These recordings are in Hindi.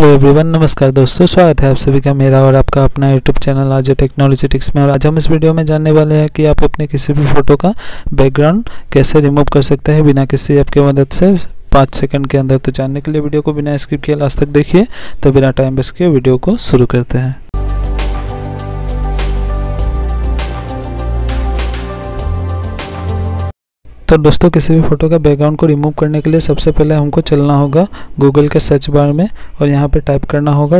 हेलो एवरीवन, नमस्कार दोस्तों। स्वागत है आप सभी का मेरा और आपका अपना यूट्यूब चैनल आज टेक्नोलॉजी टिक्स में। और आज हम इस वीडियो में जानने वाले हैं कि आप अपने किसी भी फ़ोटो का बैकग्राउंड कैसे रिमूव कर सकते हैं बिना किसी ऐप की मदद से 5 सेकंड के अंदर। तो जानने के लिए वीडियो को बिना स्किप किए लास्ट तक देखिए। तो बिना टाइम वेस्ट किए वीडियो को शुरू करते हैं। तो दोस्तों, किसी भी फ़ोटो का बैकग्राउंड को रिमूव करने के लिए सबसे पहले हमको चलना होगा गूगल के सर्च बार में और यहाँ पे टाइप करना होगा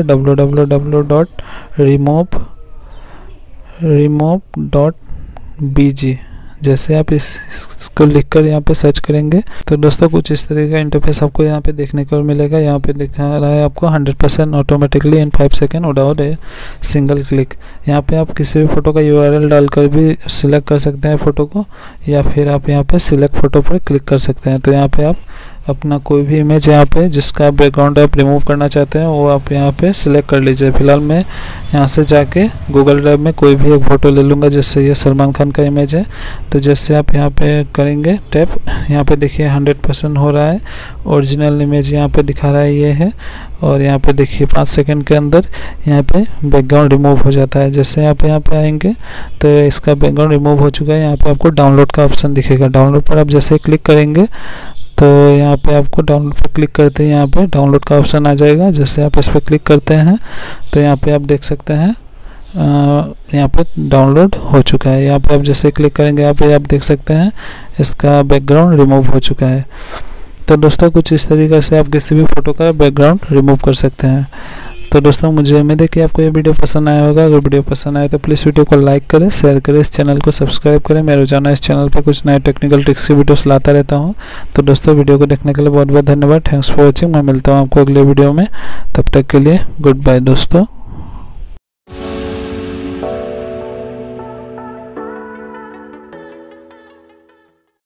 www.remove.bg। जैसे आप इसको लिखकर यहाँ पे सर्च करेंगे तो दोस्तों कुछ इस तरह का इंटरफेस आपको यहाँ पे देखने को मिलेगा। यहाँ पे दिखा रहा है आपको 100% automatically in 5 second without a single click. यहाँ पे आप किसी भी फ़ोटो का URL डालकर भी सिलेक्ट कर सकते हैं फ़ोटो को, या फिर आप यहाँ पे सिलेक्ट फ़ोटो पर क्लिक कर सकते हैं। तो यहाँ पे आप अपना कोई भी इमेज यहाँ पे जिसका बैकग्राउंड आप रिमूव करना चाहते हैं वो आप यहाँ पे सिलेक्ट कर लीजिए। फिलहाल मैं यहाँ से जाके गूगल ड्राइव में कोई भी एक फ़ोटो ले लूँगा। जैसे ये सलमान खान का इमेज है, तो जैसे आप यहाँ पे करेंगे टैप, यहाँ पे देखिए 100% हो रहा है। ओरिजिनल इमेज यहाँ पे दिखा रहा है ये है, और यहाँ पे देखिए 5 सेकंड के अंदर यहाँ पे बैकग्राउंड रिमूव हो जाता है। जैसे आप यहाँ पे आएंगे तो इसका बैकग्राउंड रिमूव हो चुका है। यहाँ पे आपको डाउनलोड का ऑप्शन दिखेगा। डाउनलोड पर आप जैसे क्लिक करेंगे तो यहाँ पे आपको डाउनलोड पर क्लिक करते हैं यहाँ पे डाउनलोड का ऑप्शन आ जाएगा। जैसे आप इस पर क्लिक करते हैं तो यहाँ पे आप देख सकते हैं यहाँ पे डाउनलोड हो चुका है। यहाँ पे आप जैसे क्लिक करेंगे यहाँ पे आप देख सकते हैं इसका बैकग्राउंड रिमूव हो चुका है। तो दोस्तों कुछ इस तरीके से आप किसी भी फ़ोटो का बैकग्राउंड रिमूव कर सकते हैं। तो दोस्तों मुझे उम्मीद है कि आपको ये वीडियो पसंद आया होगा। अगर वीडियो पसंद आए तो प्लीज़ वीडियो को लाइक करें, शेयर करें, इस चैनल को सब्सक्राइब करें। मैं रोजाना इस चैनल पर कुछ नए टेक्निकल ट्रिक्स की वीडियोस लाता रहता हूं। तो दोस्तों वीडियो को देखने के लिए बहुत बहुत धन्यवाद। Thanks for watching. मैं मिलता हूं आपको अगले वीडियो में। तब तक के लिए गुड बाय दोस्तों।